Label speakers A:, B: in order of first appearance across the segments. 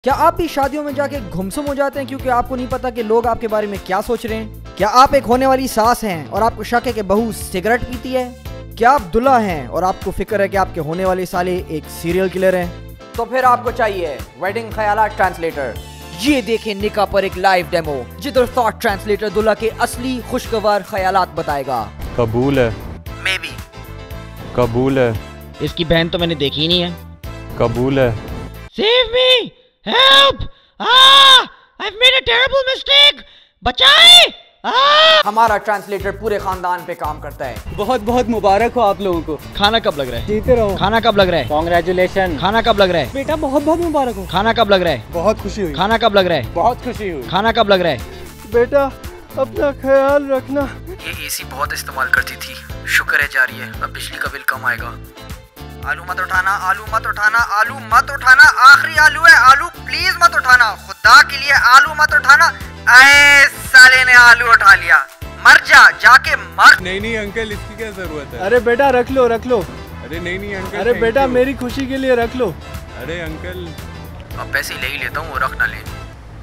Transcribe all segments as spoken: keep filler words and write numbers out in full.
A: क्या आप भी शादियों में जाके गुमसुम हो जाते हैं क्योंकि आपको नहीं पता कि लोग आपके बारे में क्या सोच रहे हैं? क्या आप एक होने वाली सास हैं और आपको शक है कि बहू सिगरेट पीती है? क्या आप दुल्हा हैं और आपको फिक्र है कि आपके होने वाले साले एक सीरियल किलर हैं? तो फिर आपको चाहिए वेडिंग ख्यालात ट्रांसलेटर। ये देखें निकाह पर एक लाइव डेमो जिधर थॉट ट्रांसलेटर दुल्हा के असली खुशगवार ख्यालात बताएगा।
B: कबूल है।
A: मे बी
B: कबूल है।
C: इसकी बहन तो मैंने देखी नहीं है।
B: कबूल है।
C: Save me, help, ah, I've made a terrible mistake, बचाए। ah!
A: हमारा ट्रांसलेटर पूरे खानदान पे काम करता है।
D: बहुत बहुत मुबारक हो आप लोगों को।
C: खाना कब लग रहा है?
D: जीते रहो।
C: खाना कब लग रहा है?
D: कॉन्ग्रेचुलेशन।
C: खाना कब लग रहा है?
D: बेटा बहुत बहुत मुबारक हो।
C: खाना कब लग रहा है?
D: बहुत खुशी हुई।
C: खाना कब लग रहा है?
D: बहुत खुशी हुई।
C: खाना कब लग रहा है?
D: बेटा अपना ख्याल रखना।
A: ये एसी बहुत इस्तेमाल करती थी, शुक्र है जा रही है, अब बिजली का बिल कम आएगा। आलू मत उठाना, आलू मत उठाना, आलू मत उठाना, आखिरी आलू है, आलू प्लीज मत उठाना, खुदा के लिए आलू मत उठाना। ऐ साले ने आलू उठा लिया, मर जा, जाके मर।
E: नहीं नहीं अंकल, इसकी क्या जरूरत है?
D: अरे बेटा रख लो रख लो।
E: अरे नहीं नहीं अंकल।
D: अरे बेटा मेरी खुशी के लिए रख लो।
E: अरे अंकल
A: अब पैसे ले ही लेता हूँ, वो रख ना ले।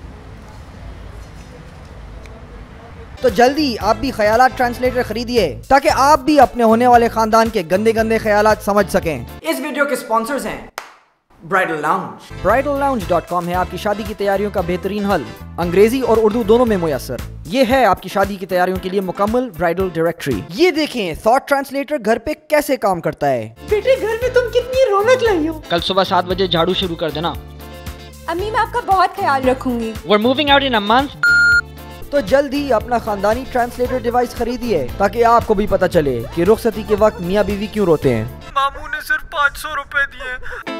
A: तो जल्दी आप भी ख्यालात ट्रांसलेटर खरीदिए ताकि आप भी अपने होने वाले खानदान के गंदे गंदे ख्यालात समझ सकें। इस वीडियो के स्पॉन्सर्स हैं bridal lounge. Bridal lounge dot com है आपकी शादी की तैयारियों का बेहतरीन हल, अंग्रेजी और उर्दू दोनों में मुयसर। ये है आपकी शादी की तैयारियों के लिए मुकम्मल ब्राइडल डायरेक्टरी। ये देखें थॉट ट्रांसलेटर घर पे कैसे काम करता है।
F: बेटे घर में तुम कितनी रौनक लाई हो।
C: कल सुबह सात बजे झाड़ू शुरू कर देना।
F: अम्मी मैं आपका बहुत ख्याल रखूंगी।
C: We're moving out in a month.
A: तो जल्दी अपना खानदानी ट्रांसलेटर डिवाइस खरीदिए ताकि आपको भी पता चले कि रुखसती के वक्त मियाँ बीवी क्यों रोते हैं।
E: मामू ने सिर्फ पाँच सौ रुपए दिए।